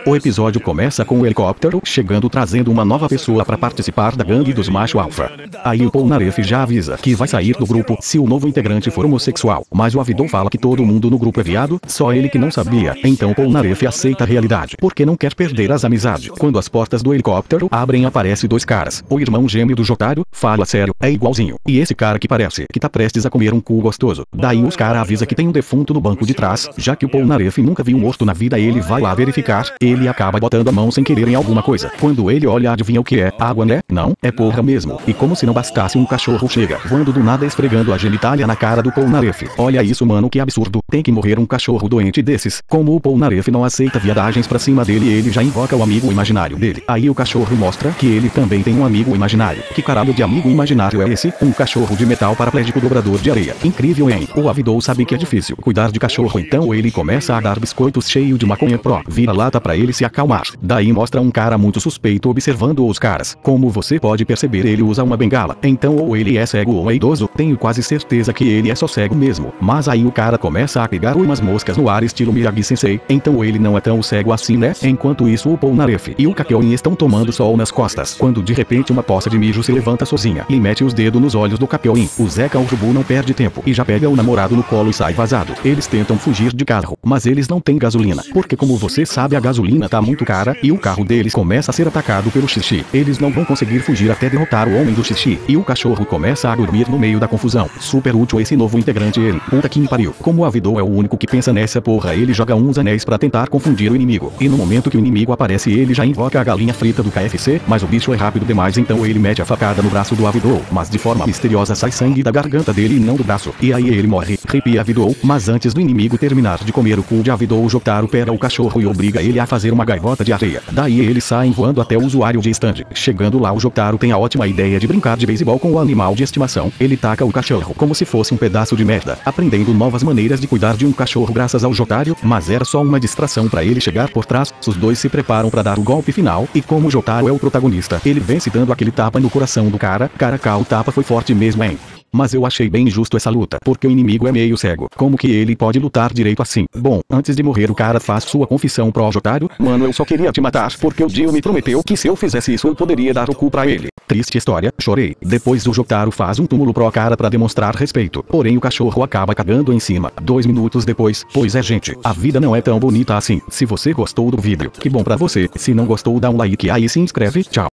O episódio começa com o helicóptero chegando trazendo uma nova pessoa para participar da gangue dos macho alfa. Aí o Polnareff já avisa que vai sair do grupo se o novo integrante for homossexual, mas o Avidou fala que todo mundo no grupo é viado, só ele que não sabia. Então Polnareff aceita a realidade, porque não quer perder as amizades. Quando as portas do helicóptero abrem, aparece dois caras. O irmão gêmeo do Jotaro fala sério, é igualzinho. E esse cara que parece que tá prestes a comer um cu gostoso. Daí os cara avisa que tem um defunto no banco de trás, já que o Polnareff nunca viu um morto na vida. Ele vai lá verificar, ele acaba botando a mão sem querer em alguma coisa. Quando ele olha, adivinha o que é? Água, né? Não, é porra mesmo. E como se não bastasse, um cachorro chega voando do nada esfregando a genitália na cara do Polnareff. Olha isso, mano, que absurdo. Tem que morrer um cachorro doente desses. Como o Polnareff não aceita viadagens pra cima dele, ele já invoca o amigo imaginário dele. Aí o cachorro mostra que ele também tem um amigo imaginário. Que caralho de amigo imaginário é esse? Um cachorro de metal paraplégico dobrador de areia. Incrível, hein? O Avidou sabe que é difícil cuidar de cachorro, então ele começa a dar biscoitos cheio de maconha pro vira-lata pra ele se acalmar. Daí mostra um cara muito suspeito observando os caras. Como você pode perceber, ele usa uma bengala. Então ou ele é cego ou é idoso. Tenho quase certeza que ele é só cego mesmo. Mas aí o cara começa a pegar umas moscas no ar estilo Miyagi-sensei. Então ele não é tão cego assim, né? Enquanto isso o Polnareff e o Kakyoin estão tomando sol nas costas. Quando de repente uma poça de mijo se levanta sozinha e mete os dedos nos olhos do Kakyoin. O Zeca Urubu não perde tempo e já pega o namorado no colo e sai vazado. Eles tentam fugir de carro, mas eles não têm gasolina. Porque como você sabe, a gasolina tá muito cara e o carro deles começa a ser atacado pelo xixi. Eles não vão conseguir fugir até derrotar o homem do xixi. E o cachorro começa a dormir no meio da confusão. Super útil esse novo integrante, ele. Puta que me pariu. Como o Avidou é o único que pensa nessa porra, ele joga uns anéis pra tentar confundir o inimigo. E no momento que o inimigo aparece, ele já invoca a galinha frita do KFC, mas o bicho é rápido demais, então ele mete a facada no braço do Avidou. Mas de forma misteriosa sai sangue da garganta dele e não do braço. E aí ele morre. Arrepia Avidou, mas antes do inimigo terminar de comer o cu de Avidou, o Jotaro pega o cachorro e obriga ele a fazer uma gaivota de areia. Daí eles saem voando até o usuário de stand. Chegando lá, o Jotaro tem a ótima ideia de brincar de beisebol com o animal de estimação. Ele taca o cachorro como se fosse um pedaço de merda, aprendendo novas maneiras de cuidar de um cachorro graças ao Jotaro, mas era só uma distração para ele chegar por trás. Os dois se preparam para dar o golpe final, e como o Jotaro é o protagonista, ele vence dando aquele tapa no coração do cara. Caraca, o tapa foi forte mesmo, hein? Mas eu achei bem injusto essa luta, porque o inimigo é meio cego. Como que ele pode lutar direito assim? Bom, antes de morrer o cara faz sua confissão pro Jotaro. Mano, eu só queria te matar porque o Dio me prometeu que se eu fizesse isso eu poderia dar o cu pra ele. Triste história, chorei. Depois o Jotaro faz um túmulo pro cara pra demonstrar respeito. Porém o cachorro acaba cagando em cima. 2 minutos depois. Pois é, gente, a vida não é tão bonita assim. Se você gostou do vídeo, que bom pra você. Se não gostou, dá um like aí e se inscreve. Tchau.